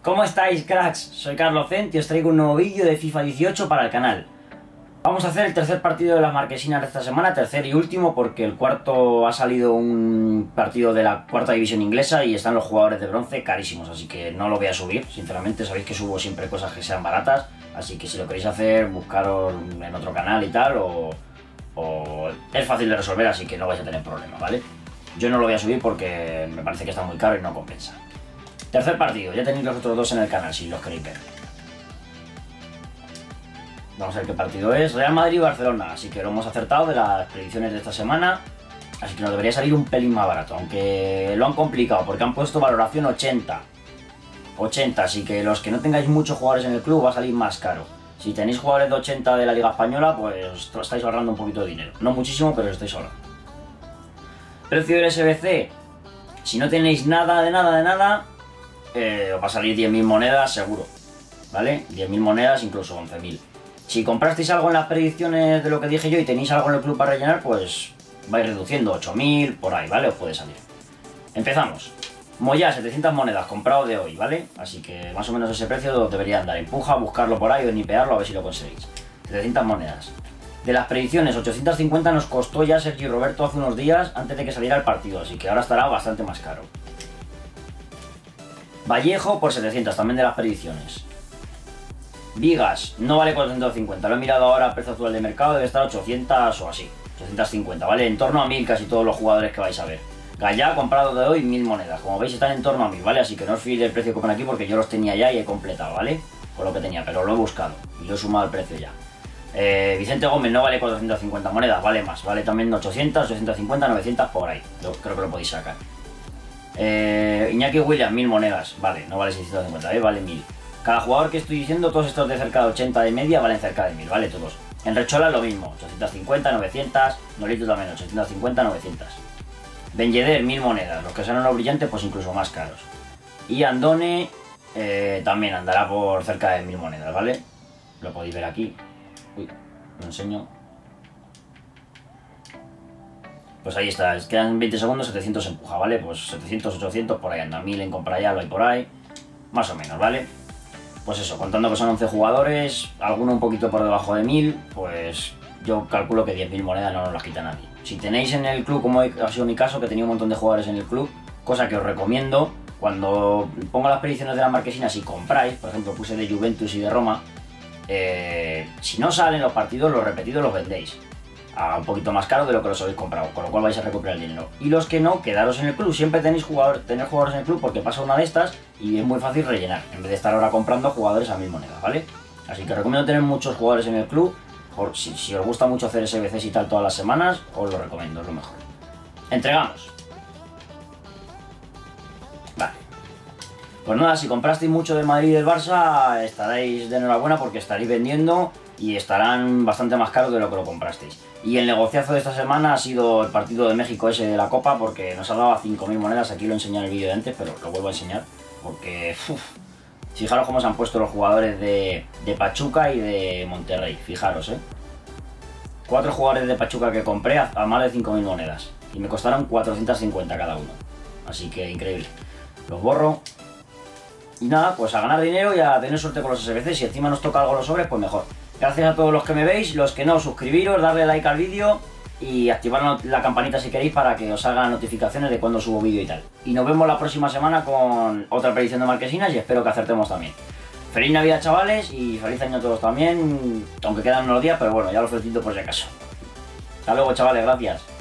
¿Cómo estáis, cracks? Soy Carlos Cent y os traigo un nuevo vídeo de FIFA 18 para el canal. Vamos a hacer el tercer partido de las marquesinas de esta semana, tercer y último, porque el cuarto ha salido un partido de la cuarta división inglesa y están los jugadores de bronce carísimos, así que no lo voy a subir. Sinceramente, sabéis que subo siempre cosas que sean baratas, así que si lo queréis hacer, buscaros en otro canal y tal, o es fácil de resolver, así que no vais a tener problema, ¿vale? Yo no lo voy a subir porque me parece que está muy caro y no compensa. Tercer partido, ya tenéis los otros dos en el canal si los queréis ver. Vamos a ver qué partido es. Real Madrid y Barcelona, así que lo hemos acertado de las predicciones de esta semana. Así que nos debería salir un pelín más barato, aunque lo han complicado porque han puesto valoración 80, así que los que no tengáis muchos jugadores en el club va a salir más caro. Si tenéis jugadores de 80 de la Liga Española, pues estáis ahorrando un poquito de dinero. No muchísimo, pero estáis ahorrando. Precio del SBC, si no tenéis nada de nada, os va a salir 10.000 monedas seguro, ¿vale? 10.000 monedas, incluso 11.000. Si comprasteis algo en las predicciones de lo que dije yo y tenéis algo en el club para rellenar, pues vais reduciendo 8.000, por ahí, ¿vale? Os puede salir. Empezamos. Moyá, 700 monedas, comprado de hoy, ¿vale? Así que más o menos ese precio debería andar. Empuja, buscarlo por ahí o nipearlo a ver si lo conseguís. 700 monedas. De las predicciones, 850 nos costó ya Sergi Roberto hace unos días antes de que saliera el partido, así que ahora estará bastante más caro. Vallejo por 700, también de las predicciones. Vigas, no vale 450, lo he mirado ahora a precio actual de mercado, debe estar 800 o así, 850, ¿vale? En torno a 1000 casi todos los jugadores que vais a ver. Gallá, comprado de hoy, 1000 monedas, como veis están en torno a 1000, ¿vale? Así que no os fiéis del precio que pone aquí porque yo los tenía ya y he completado, ¿vale? Con lo que tenía, pero lo he buscado y lo he sumado al precio ya. Vicente Gómez no vale 450 monedas, vale más, vale también 800, 850, 900 por ahí, creo que lo podéis sacar. Iñaki Williams, 1000 monedas, vale, no vale 650, vale 1000. Cada jugador que estoy diciendo, todos estos de cerca de 80 de media valen cerca de 1000, ¿vale? Todos. En Rechola lo mismo, 850, 900, Nolito también, 850, 900. Ben Yedder, 1000 monedas, los que son los brillantes pues incluso más caros. Y Andone también andará por cerca de 1000 monedas, ¿vale? Lo podéis ver aquí. Uy, lo enseño. Pues ahí está, quedan 20 segundos, 700 empuja, ¿vale? Pues 700, 800, por ahí anda, 1000 en compra ya, lo hay por ahí. Más o menos, ¿vale? Pues eso, contando que son 11 jugadores, alguno un poquito por debajo de 1000, pues yo calculo que 10.000 monedas no nos las quita nadie. Si tenéis en el club, como ha sido mi caso, que tenía un montón de jugadores en el club, cosa que os recomiendo, cuando pongo las predicciones de las marquesinas y compráis, por ejemplo puse de Juventus y de Roma, si no salen los partidos, los repetidos los vendéis a un poquito más caro de lo que los habéis comprado, con lo cual vais a recuperar el dinero. Y los que no, quedaros en el club, siempre tenéis tener jugadores en el club porque pasa una de estas y es muy fácil rellenar, en vez de estar ahora comprando jugadores a 1000 monedas, ¿vale? Así que recomiendo tener muchos jugadores en el club, por si os gusta mucho hacer SBCs y tal todas las semanas, os lo recomiendo, es lo mejor. Entregamos. Vale. Pues nada, si comprasteis mucho del Madrid y del Barça, estaréis de enhorabuena porque estaréis vendiendo y estarán bastante más caros de lo que lo comprasteis. Y el negociazo de esta semana ha sido el partido de México ese de la Copa, porque nos ha dado a 5.000 monedas. Aquí lo enseñé en el vídeo de antes, pero lo vuelvo a enseñar porque fijaros cómo se han puesto los jugadores de Pachuca y de Monterrey. Fijaros, 4 jugadores de Pachuca que compré a más de 5.000 monedas y me costaron 450 cada uno, así que increíble. Los borro. Y nada, pues a ganar dinero y a tener suerte con los SBC. Si encima nos toca algo los sobres, pues mejor. Gracias a todos los que me veis, los que no, suscribiros, darle like al vídeo y activar la campanita si queréis para que os salgan notificaciones de cuando subo vídeo y tal. Y nos vemos la próxima semana con otra predicción de marquesinas y espero que acertemos también. Feliz Navidad, chavales, y feliz año a todos también, aunque quedan unos días, pero bueno, ya lo felicito por si acaso. Hasta luego, chavales, gracias.